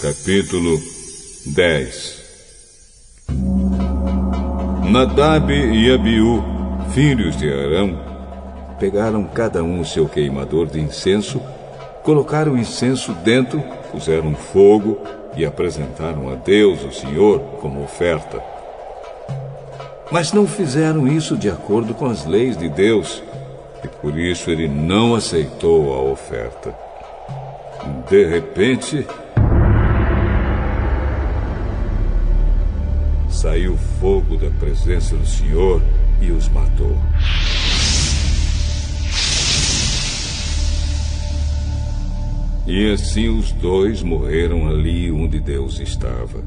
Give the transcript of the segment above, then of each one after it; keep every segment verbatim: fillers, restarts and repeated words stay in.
Capítulo dez. Nadab e Abiú, filhos de Arão, pegaram cada um o seu queimador de incenso, colocaram o incenso dentro, puseram fogo e apresentaram a Deus, o Senhor, como oferta. Mas não fizeram isso de acordo com as leis de Deus, e por isso ele não aceitou a oferta. De repente, saiu fogo da presença do Senhor e os matou. E assim os dois morreram ali onde Deus estava.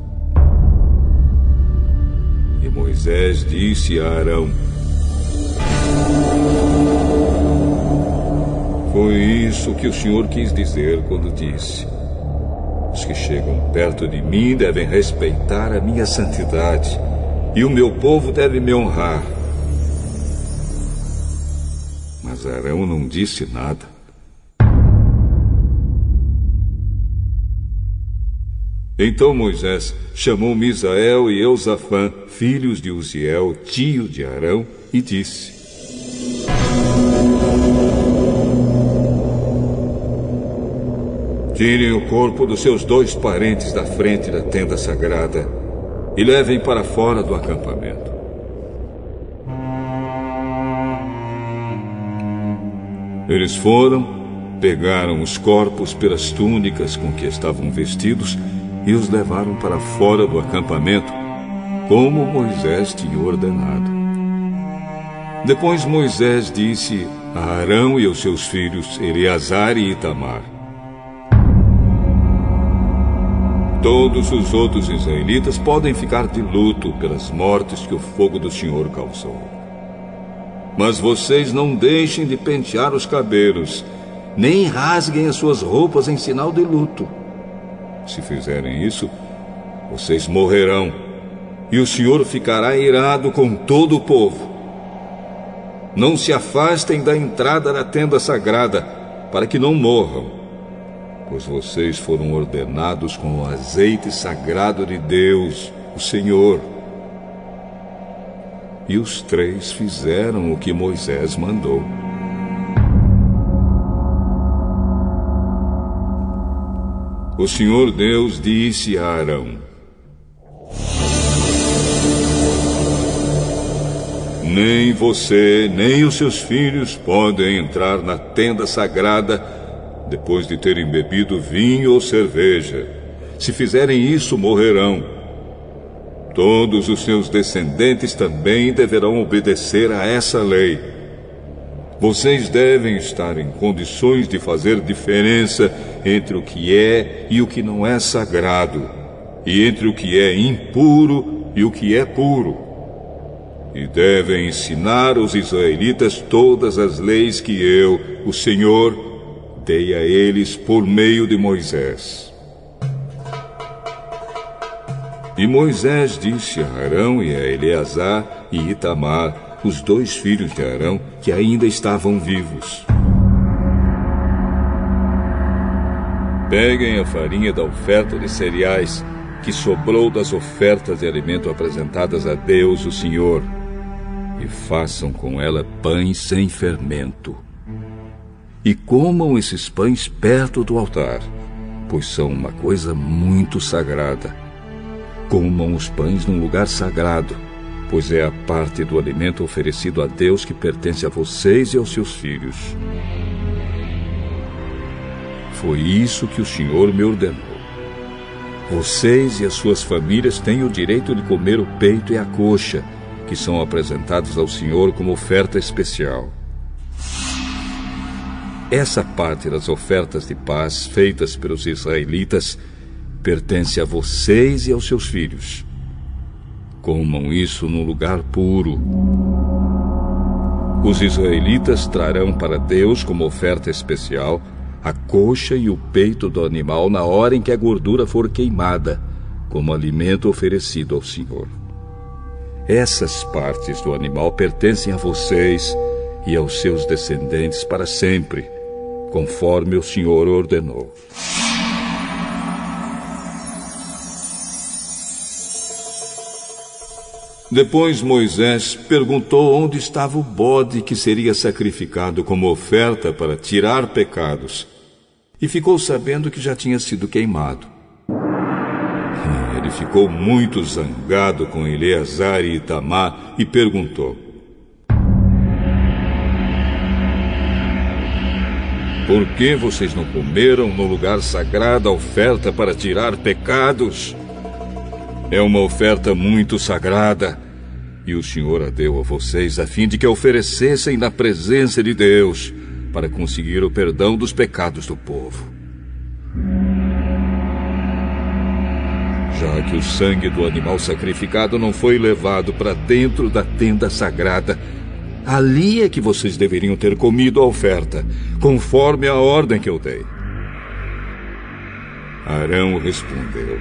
E Moisés disse a Arão: foi isso que o Senhor quis dizer quando disse: os que chegam perto de mim devem respeitar a minha santidade, e o meu povo deve me honrar. Mas Arão não disse nada. Então Moisés chamou Misael e Eusafã, filhos de Uziel, tio de Arão, e disse: tirem o corpo dos seus dois parentes da frente da tenda sagrada e levem para fora do acampamento. Eles foram, pegaram os corpos pelas túnicas com que estavam vestidos e os levaram para fora do acampamento, como Moisés tinha ordenado. Depois Moisés disse a Arão e aos seus filhos Eleazar e Itamar: todos os outros israelitas podem ficar de luto pelas mortes que o fogo do Senhor causou. Mas vocês não deixem de pentear os cabelos, nem rasguem as suas roupas em sinal de luto. Se fizerem isso, vocês morrerão, e o Senhor ficará irado com todo o povo. Não se afastem da entrada da tenda sagrada, para que não morram, pois vocês foram ordenados com o azeite sagrado de Deus, o Senhor. E os três fizeram o que Moisés mandou. O Senhor Deus disse a Arão: nem você, nem os seus filhos podem entrar na tenda sagrada depois de terem bebido vinho ou cerveja. Se fizerem isso, morrerão. Todos os seus descendentes também deverão obedecer a essa lei. Vocês devem estar em condições de fazer diferença entre o que é e o que não é sagrado, e entre o que é impuro e o que é puro. E devem ensinar aos israelitas todas as leis que eu, o Senhor, dei a eles por meio de Moisés. E Moisés disse a Arão e a Eleazar e Itamar, os dois filhos de Arão, que ainda estavam vivos: peguem a farinha da oferta de cereais que sobrou das ofertas de alimento apresentadas a Deus, o Senhor, e façam com ela pães sem fermento. E comam esses pães perto do altar, pois são uma coisa muito sagrada. Comam os pães num lugar sagrado, pois é a parte do alimento oferecido a Deus que pertence a vocês e aos seus filhos. Foi isso que o Senhor me ordenou. Vocês e as suas famílias têm o direito de comer o peito e a coxa, que são apresentados ao Senhor como oferta especial. Essa parte das ofertas de paz feitas pelos israelitas pertence a vocês e aos seus filhos. Comam isso num lugar puro. Os israelitas trarão para Deus como oferta especial a coxa e o peito do animal na hora em que a gordura for queimada, como alimento oferecido ao Senhor. Essas partes do animal pertencem a vocês e aos seus descendentes para sempre, conforme o Senhor ordenou. Depois Moisés perguntou onde estava o bode que seria sacrificado como oferta para tirar pecados, e ficou sabendo que já tinha sido queimado. Ele ficou muito zangado com Eleazar e Itamar e perguntou: por que vocês não comeram no lugar sagrado a oferta para tirar pecados? É uma oferta muito sagrada, e o Senhor a deu a vocês a fim de que a oferecessem na presença de Deus, para conseguir o perdão dos pecados do povo. Já que o sangue do animal sacrificado não foi levado para dentro da tenda sagrada, ali é que vocês deveriam ter comido a oferta, conforme a ordem que eu dei. Arão respondeu: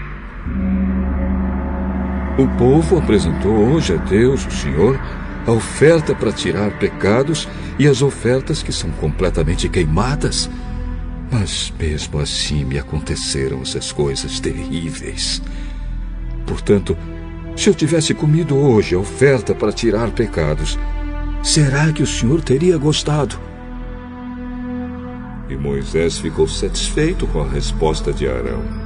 o povo apresentou hoje a Deus, o Senhor, a oferta para tirar pecados e as ofertas que são completamente queimadas. Mas mesmo assim me aconteceram essas coisas terríveis. Portanto, se eu tivesse comido hoje a oferta para tirar pecados, será que o Senhor teria gostado? E Moisés ficou satisfeito com a resposta de Arão.